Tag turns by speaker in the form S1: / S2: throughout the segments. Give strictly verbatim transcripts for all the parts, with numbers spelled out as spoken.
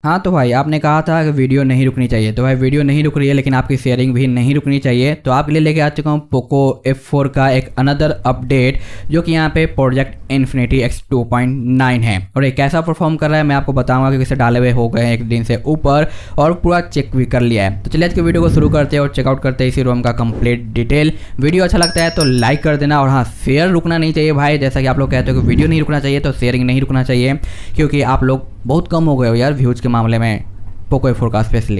S1: हाँ तो भाई आपने कहा था कि वीडियो नहीं रुकनी चाहिए, तो भाई वीडियो नहीं रुक रही है लेकिन आपकी शेयरिंग भी नहीं रुकनी चाहिए। तो आपके लिए लेके आ चुका हूँ पोको एफ फोर का एक अनदर अपडेट, जो कि यहाँ पे project infinity X two point nine है। और ये कैसा परफॉर्म कर रहा है मैं आपको बताऊंगा, क्योंकि इसे डाले हुए हो गए हैं एक दिन से ऊपर और पूरा चेक भी कर लिया है। तो चलिए आज के वीडियो को शुरू करते हैं और चेकआउट करते हैं इसी रोम का कंप्लीट डिटेल। वीडियो अच्छा लगता है तो लाइक कर देना, और हाँ शेयर रुकना नहीं चाहिए भाई। जैसा कि आप लोग कहते हो कि वीडियो नहीं रुकना चाहिए, तो शेयरिंग नहीं रुकना चाहिए, क्योंकि आप लोग बहुत कम हो गए हो यार व्यूज के मामले में पोको एफ फोर का स्पेशली।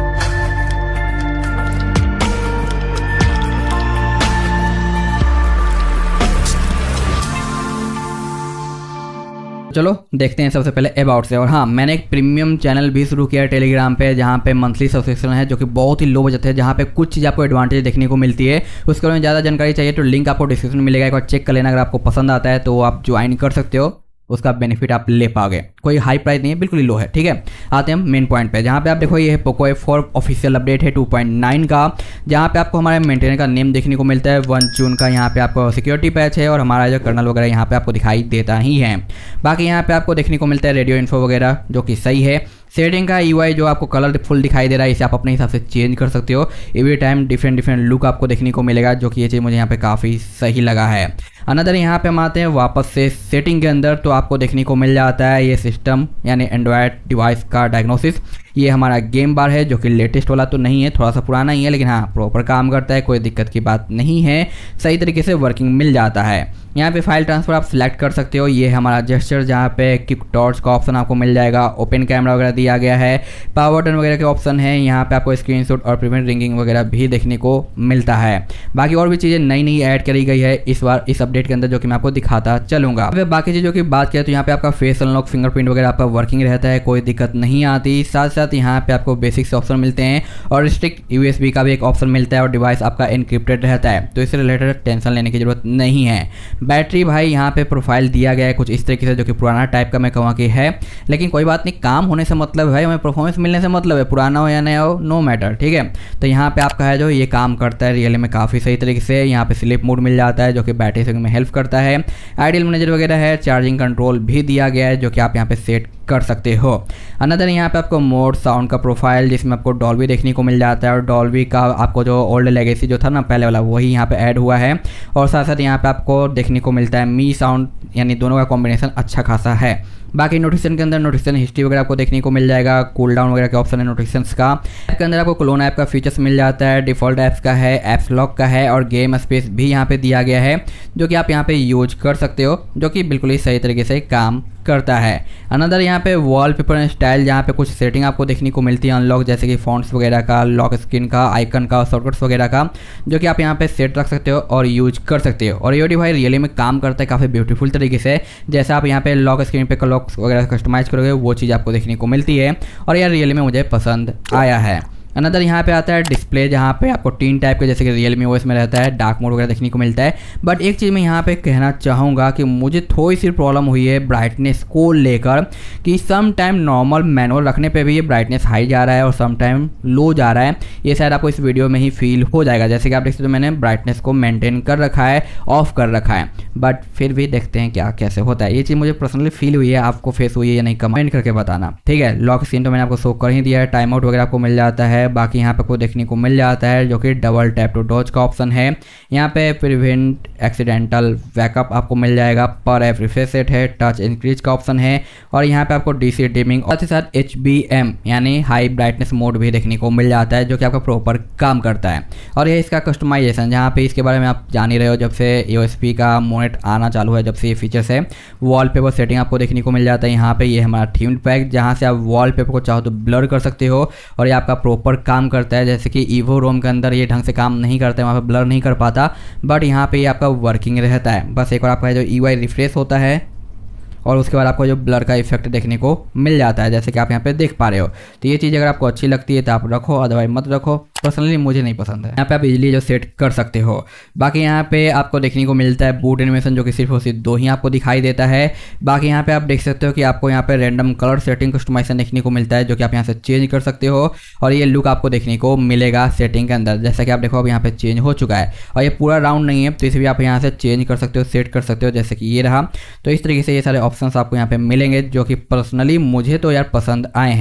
S1: चलो देखते हैं सबसे पहले अबाउट से। और हाँ, मैंने एक प्रीमियम चैनल भी शुरू किया है टेलीग्राम पे, जहाँ पे मंथली सब्सक्रिप्शन है जो कि बहुत ही लो बजट है, जहाँ पे कुछ चीज़ आपको एडवांटेज देखने को मिलती है। उसके बारे में ज़्यादा जानकारी चाहिए तो लिंक आपको डिस्क्रिप्शन में मिलेगा, एक बार चेक कर लेना। अगर आपको पसंद आता है तो आप ज्वाइन कर सकते हो, उसका बेनिफिट आप ले पाओगे। कोई हाई प्राइस नहीं है, बिल्कुल ही लो है, ठीक है। आते हैं मेन पॉइंट पे, जहाँ पे आप देखो ये है Poco F four official update है टू पॉइंट नाइन का, जहाँ पे आपको हमारे मेंटेनर का नेम देखने को मिलता है वन जून का। यहाँ पे आपको सिक्योरिटी पैच है और हमारा जो कर्नल वगैरह यहाँ पे आपको दिखाई देता ही है। बाकी यहाँ पे आपको देखने को मिलता है रेडियो इन्फो वगैरह, जो कि सही है। सेटिंग का यूआई जो आपको कलरफुल दिखाई दे रहा है, इसे आप अपने हिसाब से चेंज कर सकते हो। Every time different different look आपको देखने को मिलेगा, जो कि ये चीज़ मुझे यहाँ पे काफ़ी सही लगा है। अनदर यहाँ पे हम आते हैं वापस से सेटिंग के अंदर, तो आपको देखने को मिल जाता है ये सिस्टम यानी एंड्रॉयड डिवाइस का डायग्नोसिस। ये हमारा गेम बार है, जो कि लेटेस्ट वाला तो नहीं है, थोड़ा सा पुराना ही है, लेकिन हाँ प्रॉपर काम करता है, कोई दिक्कत की बात नहीं है, सही तरीके से वर्किंग मिल जाता है। यहाँ पे फाइल ट्रांसफर आप सिलेक्ट कर सकते हो। ये हमारा जेस्चर, जहाँ पे क्विक टॉर्च का ऑप्शन आपको मिल जाएगा, ओपन कैमरा वगैरह दिया गया है, पावर बटन वगैरह के ऑप्शन है। यहाँ पे आपको स्क्रीनशॉट और प्रिवेंट रिंगिंग वगैरह भी देखने को मिलता है। बाकी और भी चीज़ें नई नई ऐड करी गई है इस बार इस अपडेट के अंदर, जो कि मैं आपको दिखाता चलूँगा। अब बाकी चीज़ों की बात करें तो यहाँ पे आपका फेस अनलॉक, फिंगरप्रिंट वगैरह आपका वर्किंग रहता है, कोई दिक्कत नहीं आती। साथ साथ यहाँ पे आपको बेसिक्स ऑप्शन मिलते हैं और स्ट्रिक्ट यूएसबी का भी एक ऑप्शन मिलता है, और डिवाइस आपका इनक्रिप्टेड रहता है, तो इससे रिलेटेड टेंशन लेने की जरूरत नहीं है। बैटरी भाई यहाँ पे प्रोफाइल दिया गया है कुछ इस तरीके से, जो कि पुराना टाइप का मैं कहूँगा कि है, लेकिन कोई बात नहीं, काम होने से मतलब है, हमें परफॉर्मेंस मिलने से मतलब है, पुराना हो या नया हो नो मैटर, ठीक है। तो यहाँ पे आपका है जो ये काम करता है रियली में काफ़ी सही तरीके से। यहाँ पे स्लीप मोड मिल जाता है, जो कि बैटरी सेविंग में हेल्प करता है। आइडियल मैनेजर वगैरह है, चार्जिंग कंट्रोल भी दिया गया है, जो कि आप यहाँ पे सेट कर सकते हो। अनदर यहाँ पे आपको मोड साउंड का प्रोफाइल, जिसमें आपको डॉल्बी देखने को मिल जाता है, और डॉल्बी का आपको जो ओल्ड लेगेसी जो था ना पहले वाला, वही यहाँ पे ऐड हुआ है। और साथ साथ यहाँ पे आपको देखने को मिलता है मी साउंड, यानी दोनों का कॉम्बिनेशन अच्छा खासा है। बाकी नोटिफिकेशन के अंदर नोटिफिकेशन हिस्ट्री वगैरह आपको देखने को मिल जाएगा, कूल डाउन वगैरह के ऑप्शन है नोटिफिकेशंस का। ऐप के अंदर आपको क्लोन ऐप का फीचर्स मिल जाता है, डिफॉल्ट ऐप्स का है, ऐप्स लॉक का है, और गेम स्पेस भी यहाँ पे दिया गया है, जो कि आप यहाँ पे यूज कर सकते हो, जो कि बिल्कुल ही सही तरीके से काम करता है। अनदर यहाँ पे वॉलपेपर एंड स्टाइल, जहाँ पे कुछ सेटिंग आपको देखने को मिलती है अनलॉक, जैसे कि फॉन्ट्स वगैरह का, लॉक स्क्रीन का, आइकन का, शॉर्टकट्स वगैरह का, जो कि आप यहाँ पे सेट रख सकते हो और यूज कर सकते हो। और ये डिवाइस रियली में काम करता है काफ़ी ब्यूटीफुल तरीके से। जैसे आप यहाँ पे लॉक स्क्रीन पे लॉक वगैरह कस्टमाइज करोगे, वो चीज़ आपको देखने को मिलती है, और यार रियली में मुझे पसंद आया है। अनदर यहाँ पे आता है डिस्प्ले, जहाँ पे आपको तीन टाइप के, जैसे कि रियलमी ओएस में रहता है, डार्क मोड वगैरह देखने को मिलता है। बट एक चीज़ मैं यहाँ पे कहना चाहूँगा कि मुझे थोड़ी सी प्रॉब्लम हुई है ब्राइटनेस को लेकर, कि सम टाइम नॉर्मल मैनुअल रखने पे भी ये ब्राइटनेस हाई जा रहा है और सम टाइम लो जा रहा है। ये शायद आपको इस वीडियो में ही फील हो जाएगा। जैसे कि आप देख सकते हो मैंने ब्राइटनेस को मेनटेन कर रखा है, ऑफ कर रखा है, बट फिर भी देखते हैं क्या कैसे होता है। ये चीज़ मुझे पर्सनली फील हुई है, आपको फेस हुई है या नहीं कमेंट करके बताना, ठीक है। लॉक स्क्रीन तो मैंने आपको शो कर ही दिया है, टाइम आउट वगैरह आपको मिल जाता है। बाकी यहाँ पे आपको देखने को मिल जाता है, जो कि डबल टैप टू डॉज का ऑप्शन है। यहाँ पे प्रिवेंट एक्सीडेंटल बैकअप आपको मिल जाएगा, पर ऐप रिफ्रेश सेट है, टच इंक्रीज का ऑप्शन है, और यहाँ पे आपको डीसी डिमिंग और साथ ही साथ एच बी एम यानी हाई ब्राइटनेस मोड भी देखने को मिल जाता है, जो कि आपका प्रॉपर काम करता है। और ये इसका कस्टमाइजेशन, जहाँ पे इसके बारे में आप जान ही रहे हो, जब से ए ओ एस पी का मोनेट आना चालू है, जब से ये फीचर्स है, वॉलपेपर सेटिंग आपको देखने को मिल जाता है। यहाँ पे ये हमारा थीम्ड पैक, जहाँ से आप वॉलपेपर को चाहो तो ब्लर कर सकते हो, और ये आपका प्रॉपर काम करता है। जैसे कि ईवो रोम के अंदर ये ढंग से काम नहीं करता है, वहाँ पे ब्लर नहीं कर पाता, बट यहाँ पे ये आपका वर्किंग रहता है। बस एक बार आपका जो यूआई रिफ्रेश होता है, और उसके बाद आपको जो ब्लर का इफेक्ट देखने को मिल जाता है, जैसे कि आप यहाँ पे देख पा रहे हो। तो ये चीज़ अगर आपको अच्छी लगती है तो आप रखो, अदरवाइज मत रखो। पर्सनली मुझे नहीं पसंद है। यहाँ पे आप इजीली जो सेट कर सकते हो। बाकी यहाँ पे आपको देखने को मिलता है बूट एनिमेशन, जो कि सिर्फ और सिर्फ दो ही आपको दिखाई देता है। बाकी यहाँ पे आप देख सकते हो कि आपको यहाँ पे रैंडम कलर सेटिंग कस्टमाइजेशन देखने को मिलता है, जो कि आप यहाँ से चेंज कर सकते हो, और ये लुक आपको देखने को मिलेगा सेटिंग के अंदर। जैसा कि आप देखो अब यहाँ पे चेंज हो चुका है, और ये पूरा राउंड नहीं है, तो इसे भी आप यहाँ से चेंज कर सकते हो, सेट कर सकते हो, जैसे कि ये रहा। तो इस तरीके से ये सारे ऑप्शंस आपको यहाँ पे मिलेंगे, जो कि पर्सनली मुझे तो यार पसंद आए हैं।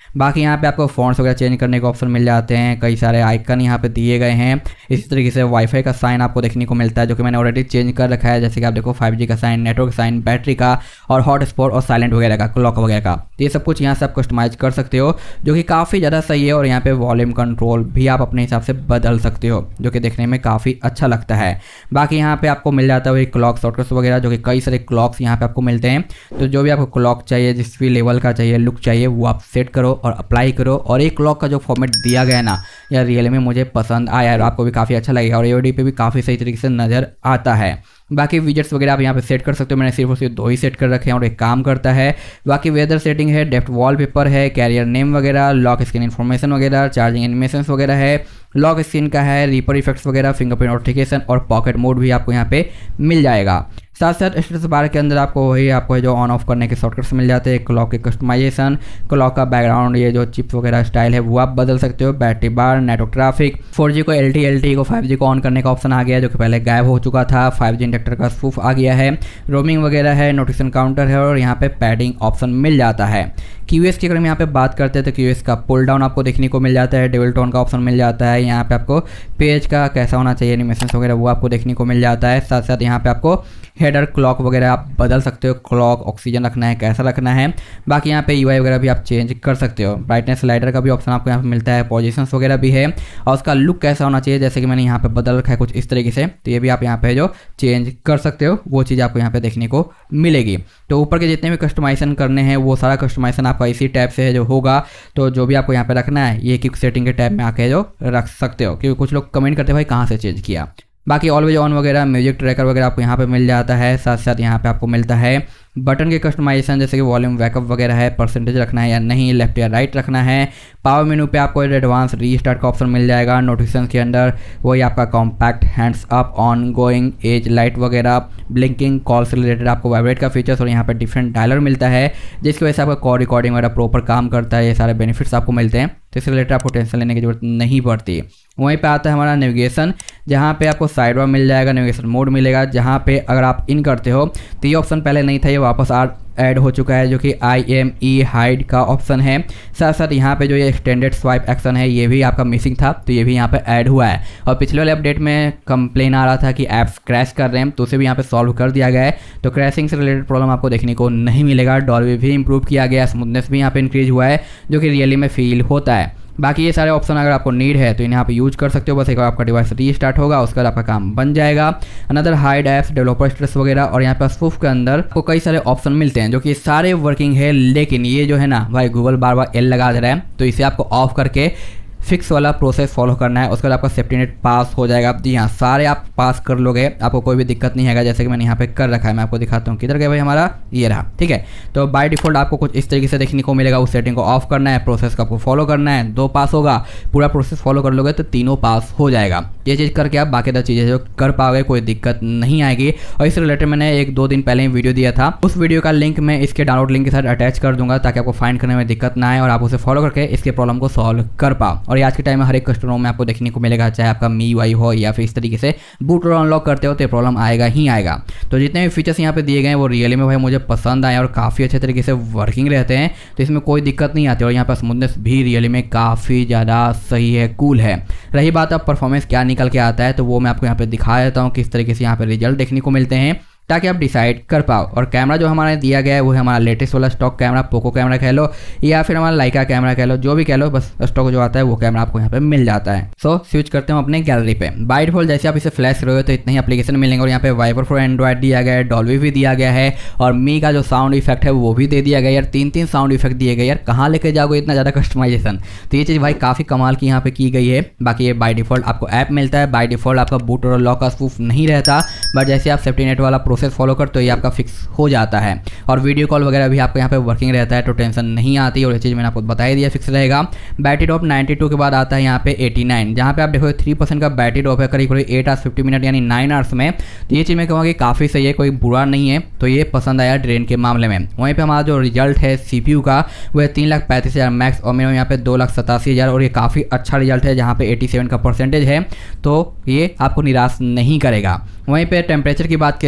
S1: बाकी यहाँ पे आपको फ़ॉन्ट्स वगैरह चेंज करने के ऑप्शन मिल जाते हैं, कई सारे आइकन यहाँ पे दिए गए हैं। इसी तरीके से वाईफाई का साइन आपको देखने को मिलता है जो कि मैंने ऑलरेडी चेंज कर रखा है, जैसे कि आप देखो फाइव जी का साइन, नेटवर्क साइन, बैटरी का और हॉटस्पॉट और साइलेंट वगैरह का, क्लॉक वगैरह का। तो ये सब कुछ यहाँ से आप कस्टमाइज कर सकते हो जो कि काफ़ी ज़्यादा सही है। और यहाँ पे वॉल्यूम कंट्रोल भी आप अपने हिसाब से बदल सकते हो जो कि देखने में काफ़ी अच्छा लगता है। बाकी यहाँ पे आपको मिल जाता है क्लॉक शॉर्टकट्स वगैरह जो कि कई सारे क्लॉक्स यहाँ पे आपको मिलते हैं। तो जो भी आपको क्लॉक चाहिए, जिस भी लेवल का चाहिए, लुक चाहिए, वो आप सेट करो और अप्लाई करो। और एक क्लॉक का जो फॉर्मेट दिया गया है ना, यार रियली में मुझे पसंद आया और आपको भी काफ़ी अच्छा लगेगा और एओडी पे भी काफ़ी सही तरीके से नज़र आता है। बाकी विजेट्स वगैरह आप यहाँ पे सेट कर सकते हो, मैंने सिर्फ और सिर्फ दो ही सेट कर रखे हैं और एक काम करता है। बाकी वेदर सेटिंग है, डेप्थ वॉलपेपर है, कैरियर नेम वगैरह, लॉक स्क्रीन इन्फॉर्मेशन वगैरह, चार्जिंग एनिमेशन वगैरह है, लॉक स्क्रीन का है, रीपर इफेक्ट्स वगैरह, फिंगरप्रिंट नोटिफिकेशन और पॉकेट मोड भी आपको यहाँ पे मिल जाएगा। साथ साथ स्टेटस बार के अंदर आपको वही आपको जो ऑन ऑफ करने के शॉर्टकट्स मिल जाते हैं, क्लॉक के कस्टमाइजेशन, क्लॉक का बैकग्राउंड, ये जो चिप्स वगैरह स्टाइल है वो आप बदल सकते हो, battery bar, network traffic, four G को एल टी एल टी को फाइव जी को ऑन करने का ऑप्शन आ गया है जो कि पहले गायब हो चुका था, फाइव जी इंडक्टर का स्पूफ आ गया है, रोमिंग वगैरह है, नोटिफिकेशन काउंटर है और यहाँ पे पैडिंग ऑप्शन मिल जाता है। क्यूएस की अगर हम यहाँ पे बात करते हैं तो क्यूएस का पुल डाउन आपको देखने को मिल जाता है, डेविल टोन का ऑप्शन मिल जाता है, यहाँ पे आपको पेज का कैसा होना चाहिए, एनिमेशन वगैरह वो आपको देखने को मिल जाता है। साथ साथ यहाँ पे आपको हेडर क्लॉक वगैरह आप बदल सकते हो, क्लॉक ऑक्सीजन रखना है, कैसा रखना है। बाकी यहाँ पे यूआई वगैरह भी आप चेंज कर सकते हो, ब्राइटनेस स्लाइडर का भी ऑप्शन आपको यहाँ पे मिलता है, पोजीशंस वगैरह भी है और उसका लुक कैसा होना चाहिए जैसे कि मैंने यहाँ पे बदल रखा है कुछ इस तरीके से, तो ये भी आप यहाँ पे जो चेंज कर सकते हो वो चीज़ आपको यहाँ पे देखने को मिलेगी। तो ऊपर के जितने भी कस्टमाइजेशन करने हैं वो सारा कस्टमाइजेशन आपका इसी टैब से जो होगा, तो जो भी आपको यहाँ पे रखना है ये क्विक सेटिंग के टैब में आके जो रख सकते हो, क्योंकि कुछ लोग कमेंट करते हैं भाई कहाँ से चेंज किया। बाकी ऑलवेज ऑन वगैरह, म्यूजिक ट्रैकर वगैरह आपको यहाँ पे मिल जाता है। साथ साथ यहाँ पे आपको मिलता है बटन के कस्टमाइजेशन जैसे कि वॉल्यूम बैकअप वगैरह है, परसेंटेज रखना है या नहीं, लेफ्ट या राइट रखना है। पावर मेनू पे आपको एडवांस रीस्टार्ट का ऑप्शन मिल जाएगा। नोटिफिकेशन के अंदर वही आपका compact, hands up, ongoing, edge light वगैरह, ब्लिंकिंग, कॉल से रिलेटेड आपको वाइब्रेट का फीचर्स और यहाँ पर डिफरेंट डायलर मिलता है जिसकी वजह से आपका कॉल रिकॉर्डिंग वगैरह प्रॉपर काम करता है। ये सारे बेनिफिट्स आपको मिलते हैं तो इससे रिलेटेड आपको टेंशन लेने की जरूरत नहीं पड़ती। वहीं पे आता है हमारा नेविगेशन, जहाँ पे आपको साइड बार मिल जाएगा, नेविगेशन मोड मिलेगा, जहाँ पे अगर आप इन करते हो तो ये ऑप्शन पहले नहीं था, ये वापस आ ऐड हो चुका है जो कि आई एम ई हाइड का ऑप्शन है। साथ साथ यहाँ पे जो ये एक्सटेंडेड स्वाइप एक्शन है ये भी आपका मिसिंग था, तो ये भी यहाँ पे ऐड हुआ है। और पिछले वाले अपडेट में कंप्लेन आ रहा था कि ऐप्स क्रैश कर रहे हैं, तो उसे भी यहाँ पे सॉल्व कर दिया गया है, तो क्रैशिंग से रिलेटेड प्रॉब्लम आपको देखने को नहीं मिलेगा। डॉल्बी भी इंप्रूव किया गया, स्मूथनेस भी यहाँ पे इंक्रीज हुआ है जो कि रियली में फील होता है। बाकी ये सारे ऑप्शन अगर आपको नीड है तो इन्हें आप यूज कर सकते हो, बस एक बार आपका डिवाइस रीस्टार्ट होगा उसके बाद आपका काम बन जाएगा। Another hide apps, developer status वगैरह और यहाँ पर स्पूफ के अंदर आपको कई सारे ऑप्शन मिलते हैं जो कि सारे वर्किंग है, लेकिन ये जो है ना भाई गूगल बार बार एल लगा दे रहा है, तो इसे आपको ऑफ करके फिक्स वाला प्रोसेस फॉलो करना है, उसके बाद आपका सेफ्टी नेट पास हो जाएगा। जी हाँ, सारे आप पास कर लोगे, आपको कोई भी दिक्कत नहीं है, जैसे कि मैंने यहाँ पे कर रखा है। मैं आपको दिखाता हूँ किधर गया भाई हमारा, ये रहा, ठीक है। तो बाय डिफॉल्ट आपको कुछ इस तरीके से देखने को मिलेगा, उस सेटिंग को ऑफ करना है, प्रोसेस को आपको फॉलो करना है, दो पास होगा। पूरा प्रोसेस फॉलो कर लोगे तो तीनों पास हो जाएगा। ये चीज़ करके आप बाकी दस चीज़ें जो कर पाओगे, कोई दिक्कत नहीं आएगी। और इससे रिलेटेड मैंने एक दो दिन पहले ही वीडियो दिया था, उस वीडियो का लिंक मैं इसके डाउनलोड लिंक के साथ अटैच कर दूंगा ताकि आपको फाइंड करने में दिक्कत ना आए और आप उसे फॉलो करके इसके प्रॉब्लम को सॉल्व कर पाओ। और आज के टाइम में हर एक कस्टमरों में आपको देखने को मिलेगा, चाहे आपका मी वाई हो या फिर इस तरीके से बूट और अनलॉक करते हो तो प्रॉब्लम आएगा ही आएगा। तो जितने भी फीचर्स यहाँ पे दिए गए हैं वो रियली में भाई मुझे पसंद आए और काफ़ी अच्छे तरीके से वर्किंग रहते हैं, तो इसमें कोई दिक्कत नहीं आती। और यहाँ पर स्मूथनेस भी रियली में काफ़ी ज़्यादा सही है, कूल है। रही बात अब परफॉर्मेंस क्या निकल के आता है, तो वो मैं आपको यहाँ पे दिखा देता हूँ किस तरीके से यहाँ पे रिजल्ट देखने को मिलते हैं ताकि आप डिसाइड कर पाओ। और कैमरा जो हमारा दिया गया है वो है हमारा लेटेस्ट वाला स्टॉक कैमरा, पोको कैमरा कह लो या फिर हमारा लाइका कैमरा कह लो, जो भी कह लो, बस स्टॉक जो आता है वो कैमरा आपको यहाँ पे मिल जाता है। सो so, स्विच करते हैं अपने गैलरी पे। बाय डिफॉल्ट जैसे आप इसे फ्लैश करोगे तो इतने ही एप्लीकेशन मिलेंगे और यहाँ पे वाइपर फॉर एंड्रॉइड दिया गया है, डॉल्बी भी दिया गया है और मी का जो साउंड इफेक्ट है वो भी दे दिया गया। यार तीन तीन साउंड इफेक्ट दिए गए, यार कहाँ लेके जाओगे इतना ज़्यादा कस्टमाइजेशन। तो ये चीज़ भाई काफ़ी कमाल की यहाँ पे की गई है। बाकी ये बाय डिफॉल्ट आपको ऐप मिलता है, बाय डिफॉल्ट आपका बूट और लॉक का स्पूफ नहीं रहता, बट जैसे आप सेफ्टी नेट वाला प्रोसेस फॉलो करते हो ये आपका फिक्स हो जाता है। और वीडियो कॉल वगैरह भी आपको यहाँ पे वर्किंग रहता है, तो टेंशन नहीं आती। और ये चीज़ मैंने आपको बता ही दिया, फिक्स रहेगा। बैटरी ड्रॉप बानवे के बाद आता है यहाँ पे नवासी, जहाँ पे आप देखो थ्री परसेंट का बैटरी ड्रॉप है करीब करीब एट आवर्स फिफ्टी मिनट यानी नाइन आवर्स में। तो ये चीज़ मैं कहूँगा कि काफ़ी सही है, कोई बुरा नहीं है, तो ये पसंद आया ड्रेन के मामले में। वहीं पर हमारा जो रिजल्ट है सीपीयू का वो है तीन लाख पैंतीस हज़ार मैक्स और मेरे यहाँ पे दो लाख सतासी हज़ार और ये काफ़ी अच्छा रिजल्ट है जहाँ पे सत्तासी का परसेंटेज है, तो ये आपको निराश नहीं करेगा। वहीं पे टेम्परेचर की बात करें तो भाई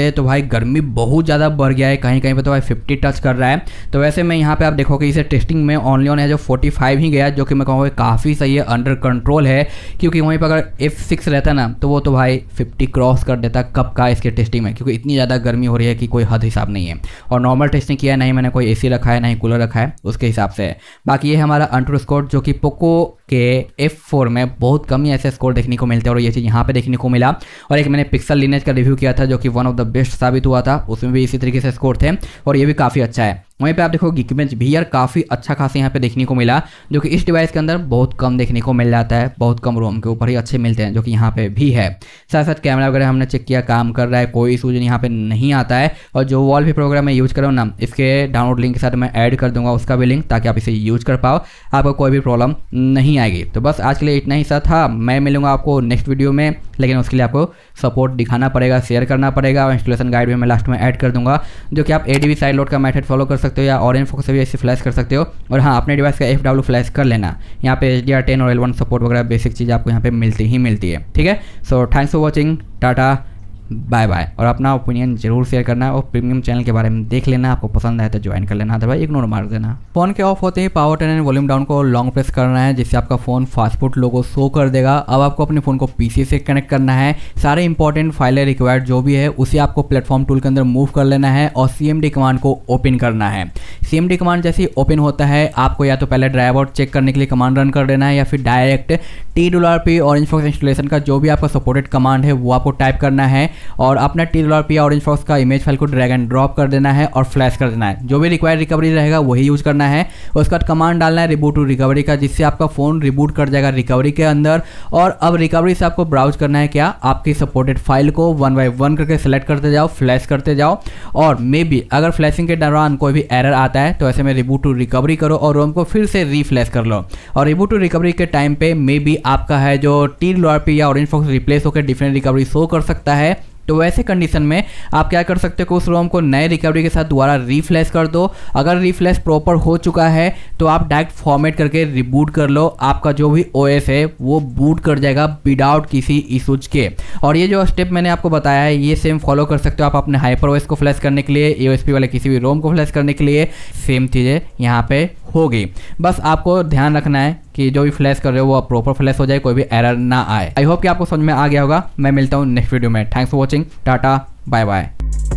S1: भाई गर्मी बहुत ज़्यादा बढ़ गया है, कहीं कहीं पे तो भाई फिफ्टी टच कर रहा है। तो वैसे में यहाँ पे आप देखोगे इसे टेस्टिंग में ओनली ऑन है जो फोर्टी फाइव ही गया, जो कि मैं कहूँगा काफ़ी सही है, अंडर कंट्रोल है। क्योंकि वहीं पर अगर एफ सिक्स रहता ना तो वो तो भाई फिफ्टी क्रॉस कर देता कब का इसके टेस्टिंग में, क्योंकि इतनी ज़्यादा गर्मी हो रही है कि कोई हद हिसाब नहीं है। और नॉर्मल टेस्टिंग किया है, नहीं मैंने कोई एसी रखा है नहीं कूलर रखा है, उसके हिसाब से। बाकी ये हमारा अंटू स्कोर जो कि पोको के एफ फोर में बहुत कम ही ऐसे स्कोर देखने को मिलते हैं और ये चीज़ यहाँ पे देखने को मिला। और एक मैंने पिक्सल लिनेज का रिव्यू किया था जो कि वन ऑफ द बेस्ट साबित हुआ था, उसमें भी इसी तरीके से स्कोर थे और ये भी काफ़ी अच्छा है। वहीं पे आप देखो गिकबेंच भी यार काफ़ी अच्छा खासा यहाँ पे देखने को मिला, जो कि इस डिवाइस के अंदर बहुत कम देखने को मिल जाता है, बहुत कम रोम के ऊपर ही अच्छे मिलते हैं, जो कि यहाँ पे भी है। साथ साथ कैमरा वगैरह हमने चेक किया, काम कर रहा है, कोई इशू यहाँ पे नहीं आता है। और जो वॉलपेपर वगैरह मैं यूज़ कर रहा हूँ ना, इसके डाउनलोड लिंक के साथ मैं ऐड कर दूंगा उसका भी लिंक, ताकि आप इसे यूज़ कर पाओ, आपको कोई भी प्रॉब्लम नहीं आएगी। तो बस आज के लिए इतना ही सा था, मैं मिलूंगा आपको नेक्स्ट वीडियो में, लेकिन उसके लिए आपको सपोर्ट दिखाना पड़ेगा, शेयर करना पड़ेगा और इंस्टॉलेशन गाइड भी मैं लास्ट में ऐड कर दूंगा, जो कि आप एडीबी साइड लोड का मेथड फॉलो कर सकते हो या ऑरेंज फोकस से भी ऐसे फ्लैश कर सकते हो। और हाँ, अपने डिवाइस का एफ डब्ल्यू फ्लैश कर लेना, यहाँ पे एच डी आर टेन और एल वन सपोर्ट वगैरह बेसिक चीज़ आपको यहाँ पे मिलती ही मिलती है। ठीक है, so thanks for watching, tata bye bye. और अपना ओपिनियन जरूर शेयर करना और प्रीमियम चैनल के बारे में देख लेना, आपको पसंद आए तो ज्वाइन कर लेना, अदरवाइज इग्नोर मार देना। फोन के ऑफ होते ही power button and volume down को लॉन्ग प्रेस करना है, जिससे आपका फोन फास्टफूड लोगो शो कर देगा। अब आपको अपने फोन को पीसी से कनेक्ट करना है, सारे इंपॉर्टेंट फाइलें रिक्वायर्ड जो भी है उसे आपको प्लेटफॉर्म टूल के अंदर मूव कर लेना है और सीएमडी कमांड को ओपन करना है। सीएमडी कमांड जैसे ओपन होता है, आपको या तो पहले ड्राइव चेक करने के लिए कमांड रन कर देना है, या फिर direct T dollar P Orange Fox installation का जो भी आपका सपोर्टेड कमांड है वो आपको टाइप करना है और अपना T dollar P Orange Fox का इमेज फाइल को ड्रैग एंड ड्रॉप कर देना है और फ्लैश कर देना है। जो भी रिक्वायर्ड रिकवरी रहेगा वही यूज करना है। उसके बाद कमांड डालना है रिबूट टू रिकवरी का, जिससे आपका फोन रिबूट कर जाएगा रिकवरी के अंदर। और अब रिकवरी से आपको ब्राउज करना है क्या, आपकी सपोर्टेड फाइल को वन बाय वन करके सिलेक्ट करते जाओ, फ्लैश करते जाओ। और मे बी अगर फ्लैशिंग के दौरान कोई भी एरर आता है तो ऐसे में रिबूट टू रिकवरी करो और रोम को फिर से रीफ्लैश कर लो। और रिबूट टू रिकवरी के टाइम पे मे बी आपका है जो टी डॉलर पी या ऑरेंज फॉक्स रिप्लेस होकर डिफरेंट रिकवरी शो कर सकता है। तो वैसे कंडीशन में आप क्या कर सकते हो, उस रोम को नए रिकवरी के साथ दोबारा रीफ्लैश कर दो। अगर रीफ्लैश प्रॉपर हो चुका है तो आप डायरेक्ट फॉर्मेट करके रिबूट कर लो, आपका जो भी ओएस है वो बूट कर जाएगा विदाउट किसी इशूज के। और ये जो स्टेप मैंने आपको बताया है ये सेम फॉलो कर सकते हो आप अपने हाइपर ओएस को फ्लैश करने के लिए, ईओएसपी वाले किसी भी रोम को फ्लैश करने के लिए, सेम चीज़ें यहाँ पे होगी। बस आपको ध्यान रखना है कि जो भी फ्लैश कर रहे हो वो प्रॉपर फ्लैश हो जाए, कोई भी एरर ना आए। आई होप कि आपको समझ में आ गया होगा। मैं मिलता हूँ नेक्स्ट वीडियो में। Thanks for watching, tata bye bye.